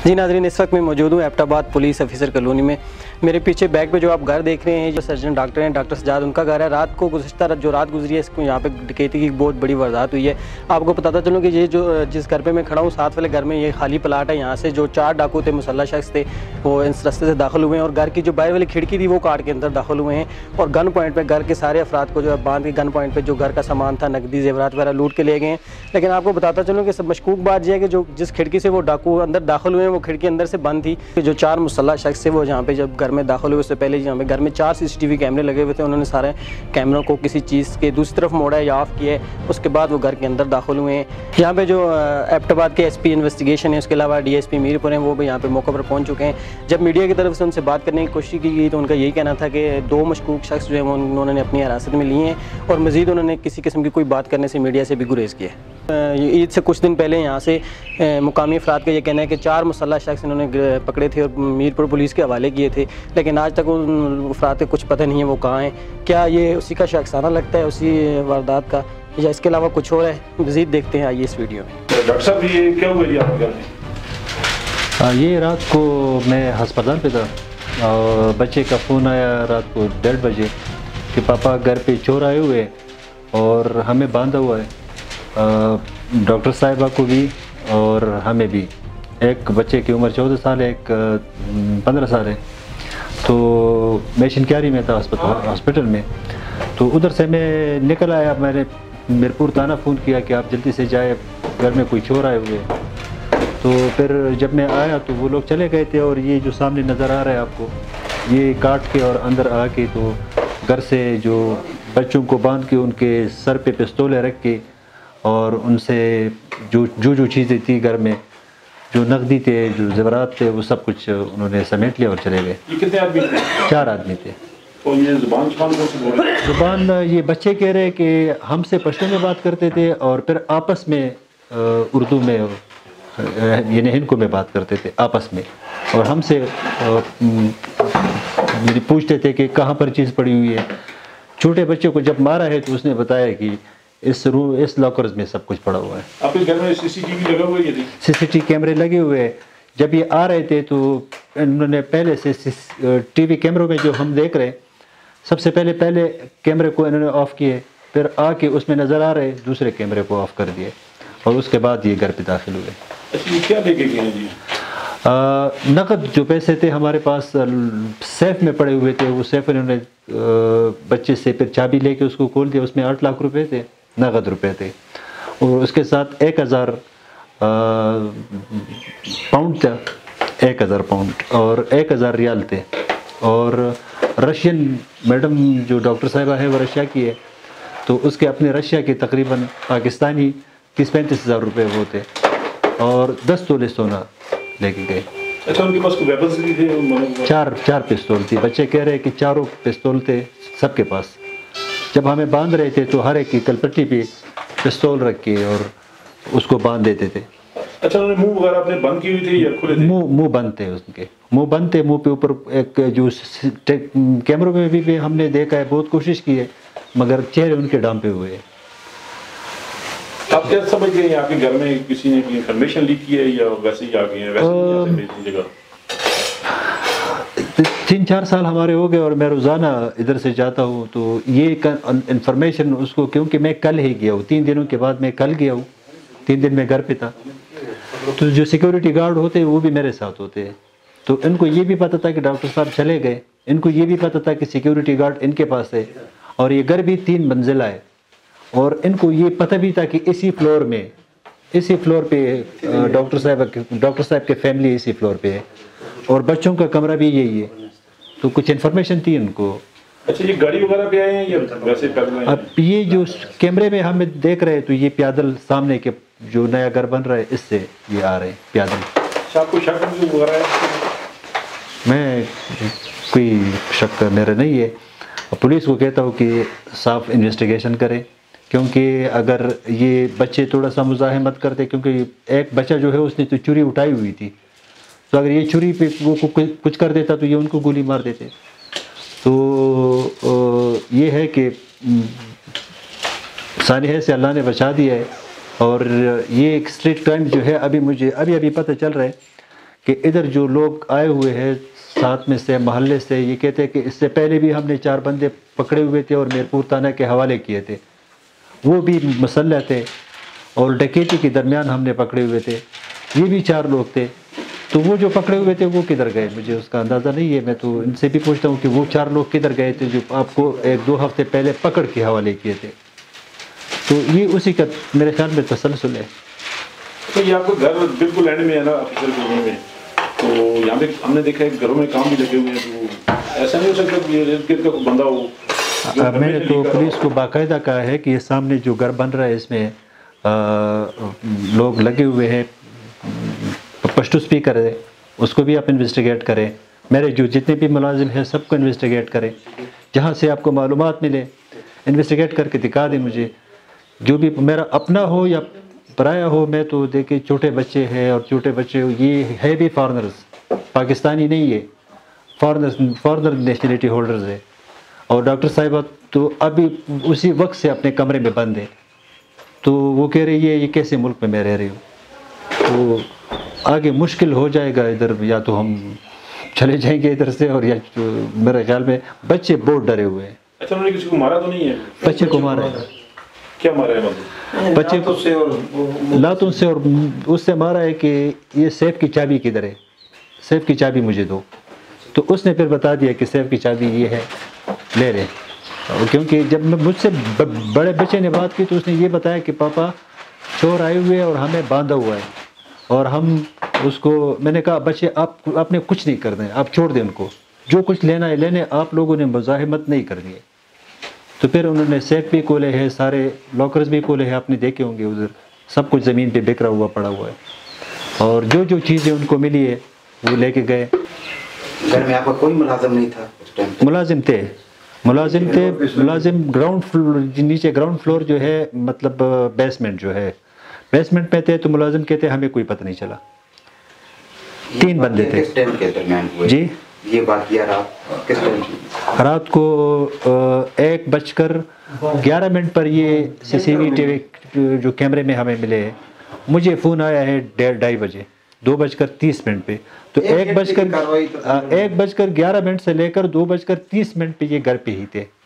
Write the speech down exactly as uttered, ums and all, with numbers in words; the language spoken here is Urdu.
جی ناظرین، اس وقت میں موجود ہوں ایبٹ پولیس آفیسر کالونی میں۔ میرے پیچھے بیک پہ جو آپ گھر دیکھ رہے ہیں، جو سرجن ڈاکٹر ہیں ڈاکٹر سجاد، ان کا گھر ہے۔ رات کو گزشتہ جو رات گزری ہے، اس کو یہاں پہ ڈکیتی کی بہت بڑی واردات ہوئی ہے۔ آپ کو بتاتا چلوں کہ یہ جو جس گھر پہ میں کھڑا ہوں، ساتھ والے گھر میں یہ خالی پلاٹ ہے۔ یہاں سے جو چار ڈاکو تھے، مسلح شخص تھے، وہ اس راستے سے داخل ہوئے ہیں اور گھر کی جو باہر والی کھڑکی تھی وہ کاٹ کے اندر داخل ہوئے ہیں اور گن پوائنٹ پہ گھر کے سارے افراد کو جو ہے باندھ کے گن پوائنٹ پہ جو گھر کا سامان تھا، نقدی زیورات وغیرہ لوٹ کے لے گئے ہیں۔ لیکن آپ کو بتاتا چلوں کہ سب مشکوک بات یہ ہے کہ جو جس کھڑکی سے وہ ڈاکو اندر داخل ہوئے ہیں، وہ کھڑکی اندر سے بند تھی۔ جو چار مسلح شخص تھے، وہ جہاں پہ جب گھر میں داخل ہوئے، اس سے پہلے یہاں پہ گھر میں چار سی سی ٹی وی کیمرے لگے ہوئے تھے، انہوں نے سارے کیمروں کو کسی چیز کے دوسری طرف موڑا ہے یا آف کیا ہے، اس کے بعد وہ گھر کے اندر داخل ہوئے ہیں۔ یہاں پہ جو ایبٹ آباد کے ایس پی انویسٹیگیشن ہے، اس کے علاوہ ڈی ایس پی میر پور ہیں، وہ بھی یہاں پہ موقع پر پہنچ چکے ہیں۔ جب میڈیا کی طرف سے ان سے بات کرنے کی کوشش کی گئی تو ان کا یہی کہنا تھا کہ دو مشکوک شخص جو ہیں وہ انہوں نے اپنی حراست میں لیے ہیں اور مزید انہوں نے کسی قسم کی کوئی بات کرنے سے میڈیا سے بھی گریز کیا ہے۔ عید سے کچھ دن پہلے یہاں سے مقامی افراد کا یہ کہنا ہے کہ چار مسلح شخص انہوں نے پکڑے تھے اور میر پور پولیس کے حوالے کیے تھے، لیکن آج تک ان افراد کے کچھ پتہ نہیں ہے وہ کہاں ہیں۔ کیا یہ اسی کا شخصانہ لگتا ہے، اسی واردات کا، یا اس کے علاوہ کچھ اور ہے؟ مزید دیکھتے ہیں آئیے اس ویڈیو میں۔ ڈاکٹر صاحب، یہ کیا ہوا جی آپ کے گھر میں؟ یہ رات کو میں ہسپتال پہ تھا اور بچے کا فون آیا رات کو ڈیڑھ بجے کہ پاپا گھر پہ چور آئے ہوئے اور ہمیں باندھا ہوا ہے، ڈاکٹر صاحبہ کو بھی اور ہمیں بھی۔ ایک بچے کی عمر چودہ سال ہے، ایک پندرہ سال ہے۔ تو میں شنکیاری میں تھا ہاسپٹل میں، تو ادھر سے میں نکل آیا۔ میں نے میرپور تھانہ فون کیا کہ آپ جلدی سے جائے، گھر میں کوئی چور آئے ہوئے۔ تو پھر جب میں آیا تو وہ لوگ چلے گئے تھے اور یہ جو سامنے نظر آ رہا ہے آپ کو، یہ کاٹ کے اور اندر آ کے تو گھر سے جو بچوں کو باندھ کے ان کے سر پہ پستولیں رکھ کے اور ان سے جو جو جو چیزیں تھی گھر میں، جو نقدی تھے، جو زیورات تھے، وہ سب کچھ انہوں نے سمیٹ لیا اور چلے گئے۔ یہ کتنے آدمی تھے؟ چار آدمی تھے۔ اور یہ زبان زبان کون سی بول رہے ہیں؟ زبان یہ بچے کہہ رہے کہ ہم سے پشتو میں بات کرتے تھے اور پھر آپس میں اردو میں یعنی ہندکو میں بات کرتے تھے آپس میں، اور ہم سے پوچھتے تھے کہ کہاں پر چیز پڑی ہوئی ہے۔ چھوٹے بچے کو جب مارا ہے تو اس نے بتایا کہ اس روم اس لاکرز میں سب کچھ پڑا ہوا ہے۔ آپ کے گھر میں سی سی ٹی وی لگا ہوا ہے؟ سی سی ٹی کیمرے لگے ہوئے ہیں۔ جب یہ آ رہے تھے تو انہوں نے پہلے سے ٹی وی کیمروں میں جو ہم دیکھ رہے، سب سے پہلے پہلے کیمرے کو انہوں نے آف کیے، پھر آ کے اس میں نظر آ رہے دوسرے کیمرے کو آف کر دیے اور اس کے بعد یہ گھر پہ داخل ہوئے۔ اچھا، یہ کیا لے کے گئے ہیں جی؟ نقد جو پیسے تھے ہمارے پاس سیف میں پڑے ہوئے تھے، وہ سیف انہوں نے بچے سے پھر چابی لے کے اس کو کھول دیا، اس میں آٹھ لاکھ روپے تھے، نقد روپے تھے، اور اس کے ساتھ ایک ہزار پاؤنڈ تھا، ایک ہزار پاؤنڈ اور ایک ہزار ریال تھے، اور رشین میڈم جو ڈاکٹر صاحبہ ہے وہ رشیا کی ہے، تو اس کے اپنے رشیا کے تقریباً پاکستانی تیس پینتیس ہزار روپے وہ تھے، اور دس تولے سونا لے کے گئے۔ اچھا، ان کے پاس کوئی ویپنز بھی تھے؟ چار چار پستول تھی، بچے کہہ رہے کہ چاروں پستول تھے سب کے پاس۔ جب ہمیں باندھ رہے تھے تو ہر ایک کی کلپٹی پہ پستول رکھ کے اور اس کو باندھ دیتے تھے۔ اچھا، انہوں نے منہ وغیرہ اپنے بند کیے ہوئے تھے یا کھلے تھے؟ منہ منہ بند تھے، ان کے منہ بند تھے، منہ پہ اوپر ایک جو کیمروں میں بھی, بھی ہم نے دیکھا ہے، بہت کوشش کی ہے مگر چہرے ان کے ڈانپے ہوئے ہیں۔ آپ کیا سمجھ گئے ہیں آپ کے گھر میں کسی نے انفارمیشن لیک کی ہے یا ویسے ہی آ گئے ہیں؟ ویسے جگہ تین چار سال ہمارے ہو گئے اور میں روزانہ ادھر سے جاتا ہوں، تو یہ انفارمیشن اس کو، کیونکہ میں کل ہی گیا ہوں، تین دنوں کے بعد میں کل گیا ہوں، تین دن میں گھر پہ تھا، تو جو سیکیورٹی گارڈ ہوتے ہیں وہ بھی میرے ساتھ ہوتے ہیں، تو ان کو یہ بھی پتہ تھا کہ ڈاکٹر صاحب چلے گئے، ان کو یہ بھی پتہ تھا کہ سیکیورٹی گارڈ ان کے پاس ہے، اور یہ گھر بھی تین منزلہ ہے، اور ان کو یہ پتہ بھی تھا کہ اسی فلور میں اسی فلور پہ ڈاکٹر صاحب ڈاکٹر صاحب کی فیملی اسی فلور پہ ہے، اور بچوں کا کمرہ بھی یہی ہے، تو کچھ انفارمیشن تھی ان کو۔ اچھا، یہ گاڑی وغیرہ پہ آئے ہیں یا ویسے پیدل آئے ہیں؟ اب یہ جو کیمرے میں ہم دیکھ رہے ہیں تو یہ پیادل سامنے کے جو نیا گھر بن رہا ہے اس سے یہ آ رہے ہیں پیادل۔ آپ کو شک وغیرہ ہے؟ میں کوئی شک میرا نہیں ہے، پولیس کو کہتا ہوں کہ صاف انویسٹیگیشن کرے، کیونکہ اگر یہ بچے تھوڑا سا مزاحمت کرتے، کیونکہ ایک بچہ جو ہے اس نے تو چوری اٹھائی ہوئی تھی، تو اگر یہ چوری پہ وہ کچھ کر دیتا تو یہ ان کو گولی مار دیتے۔ تو یہ ہے کہ سانحے سے اللہ نے بچا دیا ہے، اور یہ ایک اسٹریٹ کرائم جو ہے ابھی مجھے ابھی ابھی پتہ چل رہا ہے کہ ادھر جو لوگ آئے ہوئے ہیں ساتھ میں سے محلے سے، یہ کہتے ہیں کہ اس سے پہلے بھی ہم نے چار بندے پکڑے ہوئے تھے اور میرپور تھانہ کے حوالے کیے تھے، وہ بھی مسلح تھے، اور ڈکیتی کے درمیان ہم نے پکڑے ہوئے تھے، یہ بھی چار لوگ تھے۔ تو وہ جو پکڑے ہوئے تھے وہ کدھر گئے مجھے اس کا اندازہ نہیں ہے، میں تو ان سے بھی پوچھتا ہوں کہ وہ چار لوگ کدھر گئے تھے جو آپ کو ایک دو ہفتے پہلے پکڑ کے حوالے کیے تھے۔ تو یہ اسی کا میرے خیال میں تسلسل ہے۔ تو یہ آپ کا گھر بالکل اینڈ میں ہے نا آفیسر کالونی میں، تو یہاں پہ ہم نے دیکھا ہے گھروں میں کام بھی لگے ہوئے ہیں، تو ایسا نہیں ہو سکتا کہ ارد گرد کا کوئی بندہ ہو؟ میں نے تو پولیس کو باقاعدہ کہا ہے کہ یہ سامنے جو گھر بن رہا ہے اس میں لوگ لگے ہوئے ہیں، پشتو اسپیکر ہے، اس کو بھی آپ انویسٹیگیٹ کریں، میرے جو جتنے بھی ملازم ہیں سب کو انویسٹیگیٹ کریں، جہاں سے آپ کو معلومات ملے انویسٹیگیٹ کر کے دکھا دیں مجھے، جو بھی میرا اپنا ہو یا پرایا ہو۔ میں تو دیکھیں چھوٹے بچے ہیں، اور چھوٹے بچے یہ ہے بھی فارنرز، پاکستانی نہیں ہے، فارنرز فارنر نیشنلٹی ہولڈرز ہے، اور ڈاکٹر صاحبہ تو ابھی اسی وقت سے اپنے کمرے میں بند ہے، تو وہ کہہ رہی ہے یہ کیسے ملک میں میں رہ رہی ہوں، تو آگے مشکل ہو جائے گا ادھر، یا تو ہم چلے جائیں گے ادھر سے، اور یا میرے خیال میں بچے بہت ڈرے ہوئے ہیں۔ اچھا انہوں نے کسی کو مارا تو نہیں ہے؟ بچے کو مارا ہے۔ کیا مارا ہے مطلب؟ بچے کو لاتوں سے، اور اس سے مارا ہے کہ یہ سیف کی چابی کدھر ہے، سیف کی چابی مجھے دو، تو اس نے پھر بتا دیا کہ سیف کی چابی یہ ہے، لے لے۔ کیونکہ جب میں مجھ سے بڑے بچے نے بات کی تو اس نے یہ بتایا کہ پاپا چور آئے ہوئے اور ہمیں باندھا ہوا ہے، اور ہم اس کو، میں نے کہا بچے آپ آپ نے کچھ نہیں کرنا ہے، آپ چھوڑ دیں ان کو، جو کچھ لینا ہے لینے، آپ لوگوں نے مزاحمت نہیں کرنی ہے۔ تو پھر انہوں نے سیف بھی کھولے ہیں، سارے لاکرز بھی کھولے ہیں، آپ نے دیکھے ہوں گے ادھر سب کچھ زمین پہ بکھرا ہوا پڑا ہوا ہے، اور جو جو چیزیں ان کو ملی ہے وہ لے کے گئے۔ گھر میں آپ کا کوئی ملازم نہیں تھا اس ٹائم؟ ملازم تھے، ملازم تھے ملازم گراؤنڈ فلور، نیچے گراؤنڈ فلور جو ہے، مطلب بیسمنٹ جو ہے، بیسمنٹ میں تھے، تو ملازم کہتے ہمیں کوئی پتہ نہیں چلا، تین بندے تھے۔ کس ٹائم کے درمیان ہوئے جی یہ بات کیا رات کس ٹائم؟ رات کو ایک بج کر گیارہ منٹ پر یہ سی سی وی ٹی وی جو کیمرے میں ہمیں ملے ہیں، مجھے فون آیا ہے ڈیڑھ ڈھائی بجے، دو بج کر تیس منٹ پہ، تو ایک بج کر ایک بج کر گیارہ منٹ سے لے کر دو بج کر تیس منٹ پہ یہ گھر پہ ہی تھے۔